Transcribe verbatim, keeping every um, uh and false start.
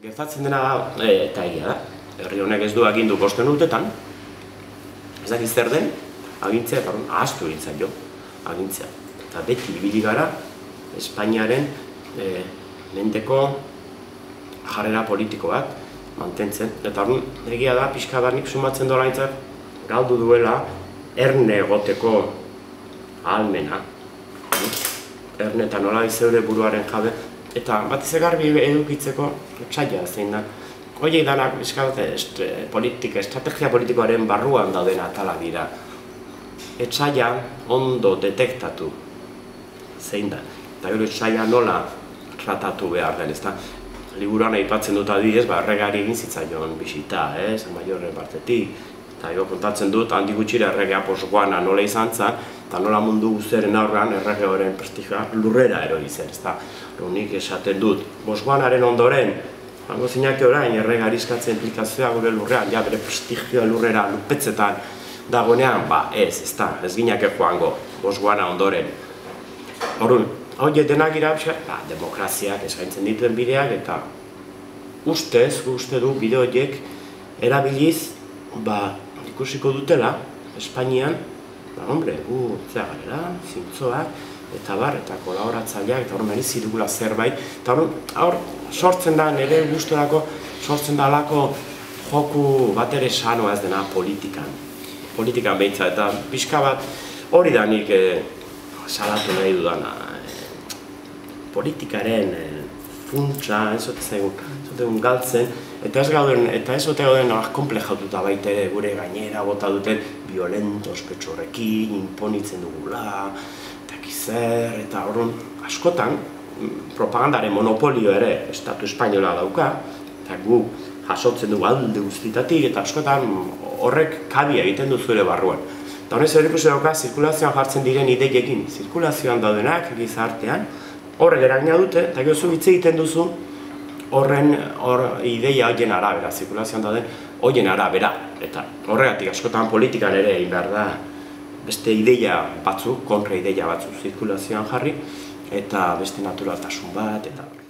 Gertatzen dena da, e, eta egia da, herri honek ez du agindu bosten urtetan, ez dakit zer den, agintzea, eta ahaztu egin jo, agintzea. Eta beti ibili gara, Espainiaren e, mendeko jarrera politiko bat mantentzen. Eta hori, egia da, pixka bat nik sumatzen dola aintzat, galdu duela, erne egoteko ahalmena. Erne eta nola zeure buruaren jabe, eta bat ez garbi edukitzeko txaila zein da. Horiek danak, pixka bat, politika, estrategia politikoaren barruan dauden atala dira. Etxaila ondo detektatu zein da. Eta gero etxaila nola tratatu behar den, ezta? Liburuan aipatzen dut adibidez, erregari egin zitzaion bisita, San Maiorren partetik. Eta gero kontatzen dut, handi gutxira erregea posguana nola izan zen, eta nola mundu guztiaren aurrean errege horren prestigioa lurrera erori zen, ezta? Nik esaten dut, posguanaren ondoren, hango zinake orain erregari eskatzen implikazioa gure lurrean, ja bere prestigioa lurrera lupetzetan dagoenean, ba ez, ezta, ez ginake joango, posguana ondoren. Horun, horiek denak ira, ba, demokraziak eskaintzen dituen bideak, eta ustez, uste du bide horiek erabiliz, ba, ikusiko dutela, Espainian, ba, hombre, gu, zera garela, zintzoak, eta bar, eta kolaboratzaileak, eta hor merezi dugula zerbait, eta hor, hor, sortzen da, nire gustorako, sortzen da alako joku bat ere sanoa ez dena politikan, politikan behintza, eta pixka bat, hori da nik salatu nahi dudana, politikaren funtsa, ez zote zaigun galtzen, eta ez gauden, eta ez zote gauden komplejatuta baita ere gure gainera bota duten violento ospetsu horrekin, imponitzen dugula, eta kizer, eta horren askotan propagandaren monopolio ere Estatu Espainola dauka, eta gu jasotzen dugu alde guztitatik, eta askotan horrek kabia egiten du zure barruan. Eta honez ere ikusi dauka, zirkulazioan jartzen diren ideiekin, zirkulazioan daudenak gizartean, horrek eragina dute, eta gero zu hitz egiten duzu horren ideia horien arabera, zirkulazioan dauden horien arabera. Eta horregatik askotan politikan ere egin behar da beste ideia batzu, kontra ideia batzu zirkulazioan jarri, eta beste naturaltasun bat, eta